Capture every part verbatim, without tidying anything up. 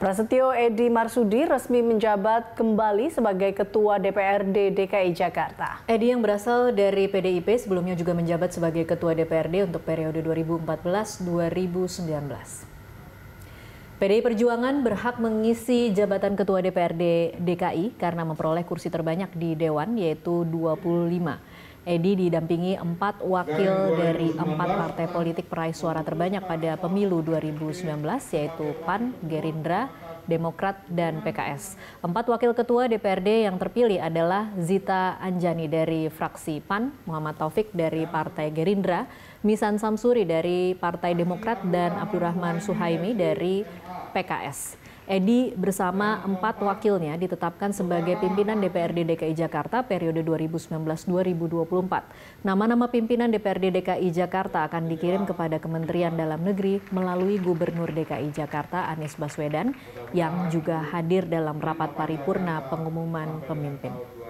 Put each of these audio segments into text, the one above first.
Prasetyo Edy Marsudi resmi menjabat kembali sebagai Ketua D P R D D K I Jakarta. Edy yang berasal dari P D I P sebelumnya juga menjabat sebagai Ketua D P R D untuk periode dua ribu empat belas sampai dua ribu sembilan belas. P D I Perjuangan berhak mengisi jabatan Ketua D P R D D K I karena memperoleh kursi terbanyak di Dewan, yaitu dua puluh lima. Edy didampingi empat wakil dari empat partai politik peraih suara terbanyak pada pemilu dua ribu sembilan belas, yaitu P A N, Gerindra, Demokrat, dan P K S. Empat wakil ketua D P R D yang terpilih adalah Zita Anjani dari fraksi P A N, Muhammad Taufik dari Partai Gerindra, Misan Samsuri dari Partai Demokrat, dan Abdurrahman Suhaimi dari P K S. Edy bersama empat wakilnya ditetapkan sebagai pimpinan D P R D D K I Jakarta periode dua ribu sembilan belas sampai dua ribu dua puluh empat. Nama-nama pimpinan D P R D D K I Jakarta akan dikirim kepada Kementerian Dalam Negeri melalui Gubernur D K I Jakarta Anies Baswedan yang juga hadir dalam rapat paripurna pengumuman pemimpin.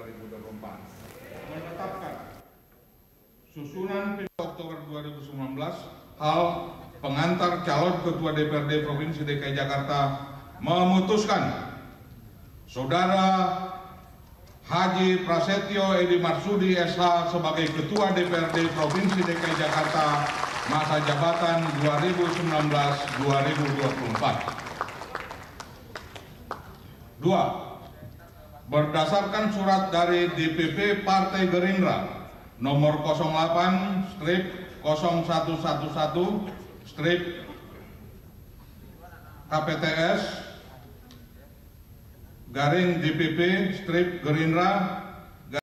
Susunan Oktober dua ribu sembilan belas, hal pengantar calon Ketua D P R D Provinsi D K I Jakarta memutuskan Saudara Haji Prasetyo Edy Marsudi S H sebagai Ketua D P R D Provinsi D K I Jakarta masa jabatan dua ribu sembilan belas sampai dua ribu dua puluh empat. Dua. Berdasarkan surat dari D P P Partai Gerindra nomor nol delapan nol satu satu satu K P T S garing D P P Gerindra